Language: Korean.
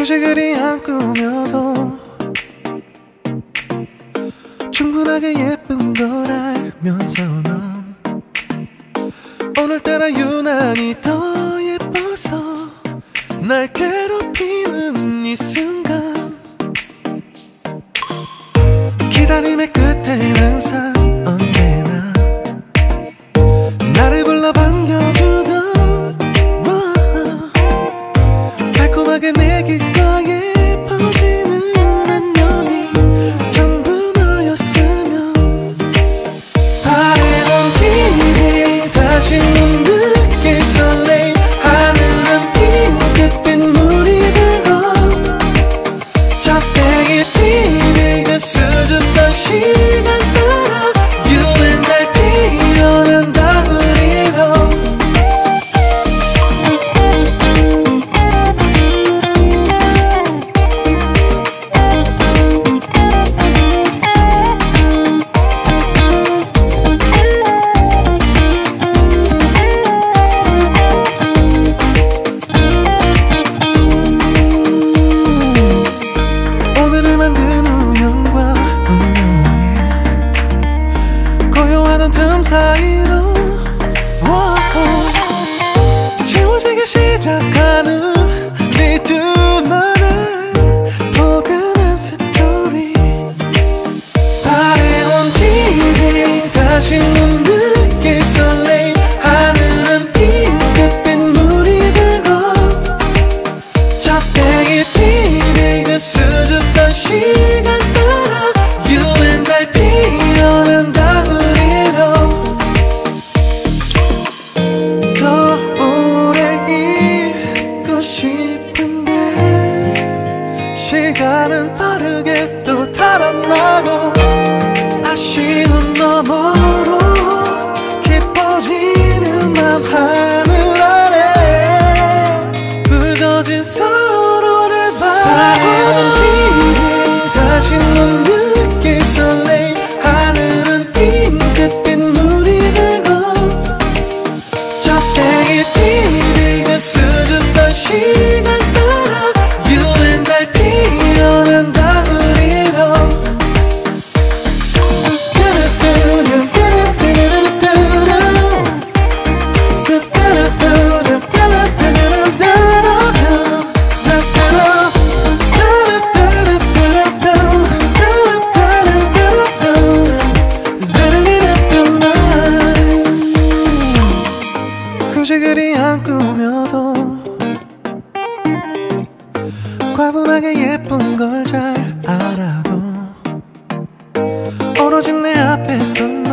굳이 그리 안 꾸며도 충분하게 예쁜 걸 알면서 넌 오늘따라 유난히 더 예뻐서 날 괴롭히는 이 순간, 기다림의 끝엔 항상 언제나 나를 불러 반겨주던 달콤하게 내 귓가에 퍼지는 안녕이 전부 너였으면, 바래던 뒤에 다시 못 느낄 설레임, 하늘은 핑크빛 물이 되고 저때의 뒤에 그 수줍던 시간 따라 You and I 피어난다 둘이로. 오늘을 만든 우연과 운명에 고요하던 틈 사이로 채워지기 시작하는 네 둘만의 포근한 스토리, 바래온 뒤에 다시 못 느낄 설레임, 하늘은 핑크빛 물이 되고 저때의 뒤에 그 수줍던 시간 따라 You and I 피어난다 둘이로. 더 오래 있고 싶은데 시간은 빠르게 또 달아나고 아쉬운 너머로 깊어지는 맘 하늘 아래 붉어진 서로를 바라본 뒤에 다시 못 느낄 설레임, 하늘은 핑크빛 물이 되고 저때의 뒤에 그 수줍던 시간 따라 You and I 피어난다 둘이로. 굳이 그리 안 꾸며도 과분하게 예쁜 걸 잘 알아도 오로지 내 앞에서